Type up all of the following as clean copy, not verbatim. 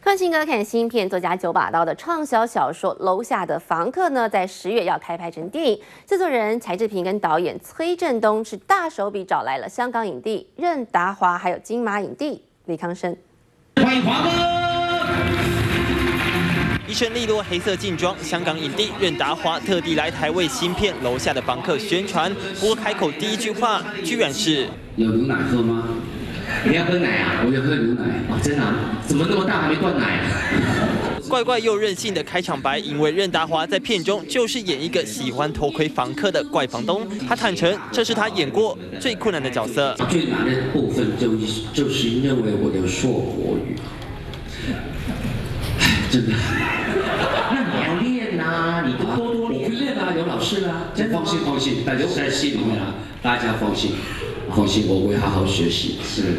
看新歌看新片，作家九把刀的畅销小说《楼下的房客》呢，在10月要开拍成电影。制作人柴智屏跟导演崔振东是大手笔找来了香港影帝任达华，还有金马影帝李康生。 欢迎华哥！ 一身利落黑色劲装，香港影帝任达华特地来台为新片《楼下的房客》宣传。不过开口第一句话居然是：“ 有牛奶喝吗？你要喝奶啊？我要喝牛奶哦，真的、啊？怎么那么大还没断奶、啊？” 怪怪又任性的开场白，因为任达华在片中就是演一个喜欢偷窥房客的怪房东。他坦诚，这是他演过最困难的角色。 最难的部分就是因为我的说国语，真的。那你要练啊，你多练。我会练啊，有老师啊。放心，大家在心里面啊，大家放心，我会好好学习。是。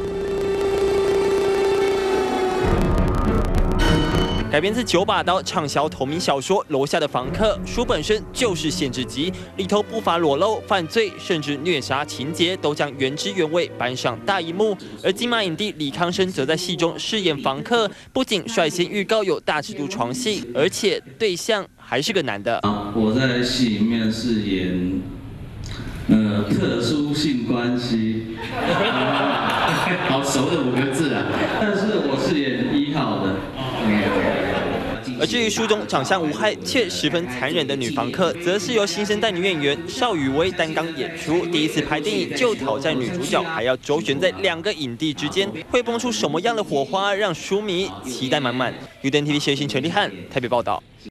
改编自九把刀畅销同名小说《楼下的房客》，书本身就是限制级，里头不乏裸露、犯罪甚至虐杀情节，都将原汁原味搬上大荧幕。而金马影帝李康生则在戏中饰演房客，不仅率先预告有大尺度床戏，而且对象还是个男的。 我在戏里面饰演特殊性关系， 好熟的5个字啊！ 但是我饰演1号的。 而至于书中长相无害却十分残忍的女房客，则是由新生代女演员邵雨薇担纲演出。第一次拍电影就挑战女主角，还要周旋在2个影帝之间，会蹦出什么样的火花，让书迷期待满满。UDN TV 谢新陈立汉台北报道。